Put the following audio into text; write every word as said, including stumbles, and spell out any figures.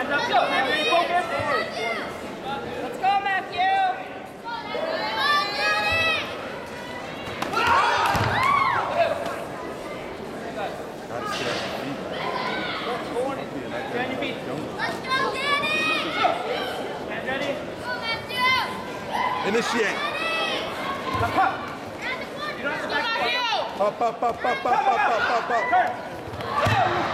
Let's go. Matthew, focus. Let's go, Matthew. Stay on your feet. Let's go, Danny! Get ready. Go, Matthew! Initiate. Up, up. You don't have to back. Up, up, up, up, up, up, up, up, up. Turn.